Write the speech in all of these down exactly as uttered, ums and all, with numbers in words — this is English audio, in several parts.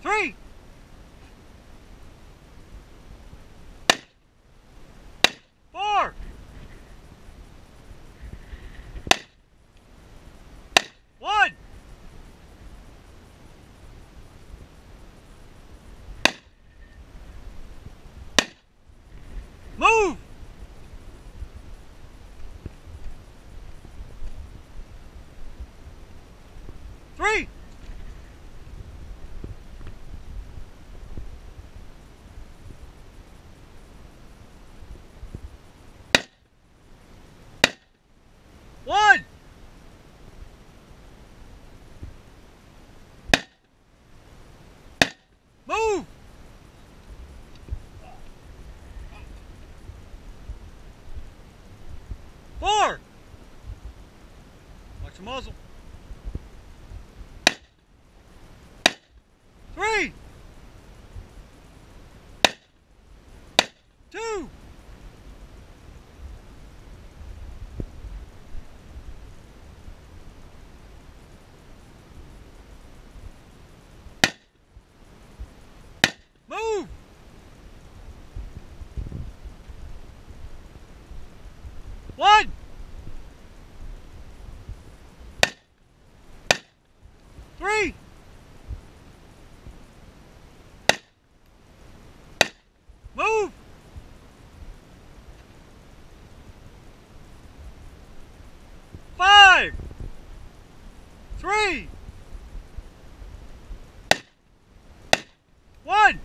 Three. Four. One. Move. Three. One. Move. Four. Watch the muzzle. Three. Two. Move. One. Three. Move. Five. Three. One.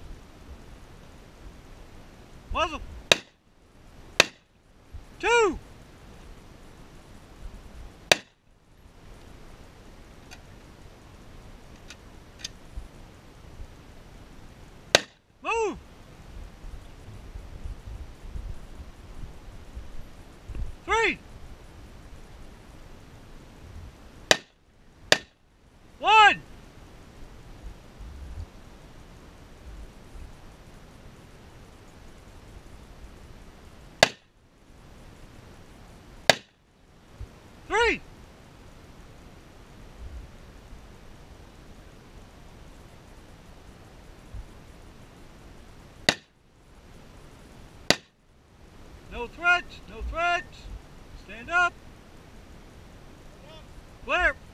Muzzle. Two. Move. Three. One. Three. No threats, no threats. Stand up. Clear.